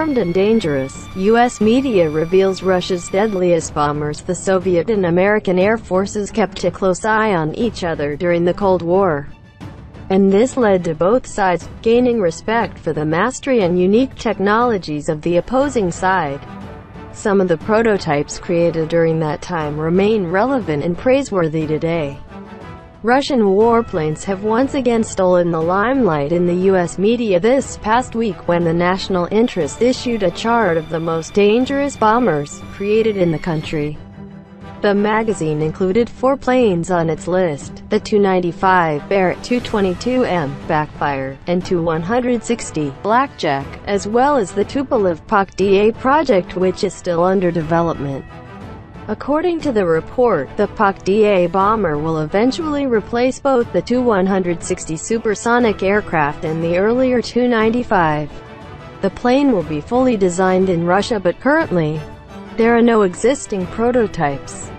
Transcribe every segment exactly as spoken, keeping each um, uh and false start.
armed and dangerous. U S media reveals Russia's deadliest bombers. The Soviet and American air forces kept a close eye on each other during the Cold War, and this led to both sides gaining respect for the mastery and unique technologies of the opposing side. Some of the prototypes created during that time remain relevant and praiseworthy today. Russian warplanes have once again stolen the limelight in the U S media this past week when the National Interest issued a chart of the most dangerous bombers created in the country. The magazine included four planes on its list: the Tu ninety-five Barrett, Tu twenty-two M Backfire, and Tu one sixty Blackjack, as well as the Tupolev P A K D A project, which is still under development. According to the report, the P A K D A bomber will eventually replace both the Tu one sixty supersonic aircraft and the earlier Tu ninety-five. The plane will be fully designed in Russia, but currently, there are no existing prototypes.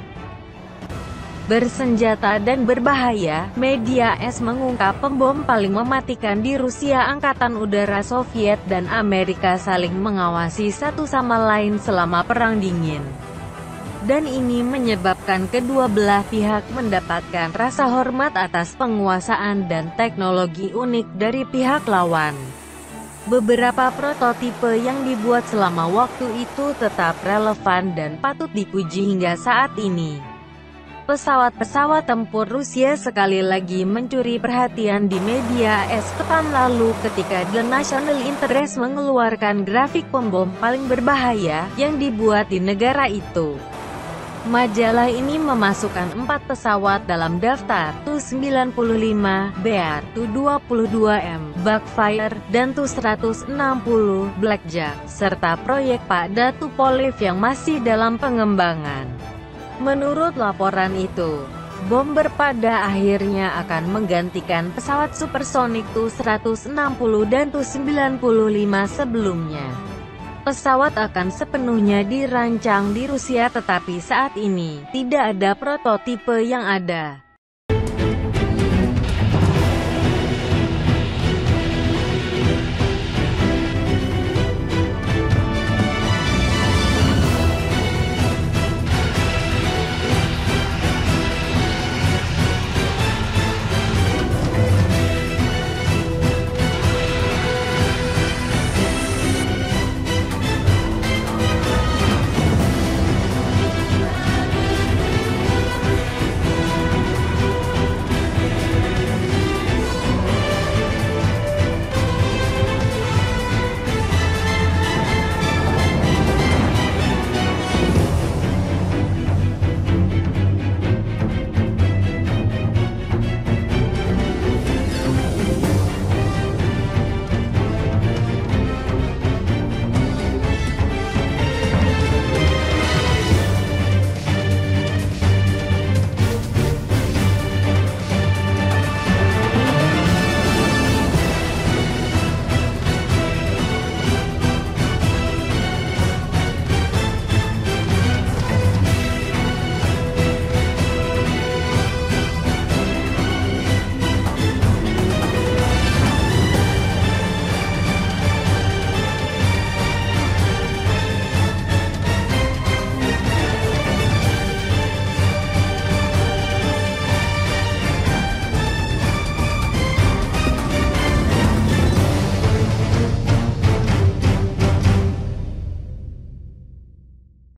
Bersenjata dan berbahaya, media es mengungkap pembom paling mematikan di Rusia. Angkatan Udara Soviet dan Amerika saling mengawasi satu sama lain selama Perang Dingin. Dan ini menyebabkan kedua belah pihak mendapatkan rasa hormat atas penguasaan dan teknologi unik dari pihak lawan. Beberapa prototipe yang dibuat selama waktu itu tetap relevan dan patut dipuji hingga saat ini. Pesawat-pesawat tempur Rusia sekali lagi mencuri perhatian di media es pekan lalu ketika The National Interest mengeluarkan grafik pembom paling berbahaya yang dibuat di negara itu. Majalah ini memasukkan empat pesawat dalam daftar: Tu sembilan puluh lima Bear, Tu dua puluh dua M Backfire, dan Tu seratus enam puluh Blackjack, serta proyek pada Tupolev yang masih dalam pengembangan. Menurut laporan itu, bomber pada akhirnya akan menggantikan pesawat supersonik Tu seratus enam puluh dan Tu sembilan puluh lima sebelumnya. Pesawat akan sepenuhnya dirancang di Rusia, tetapi saat ini tidak ada prototipe yang ada.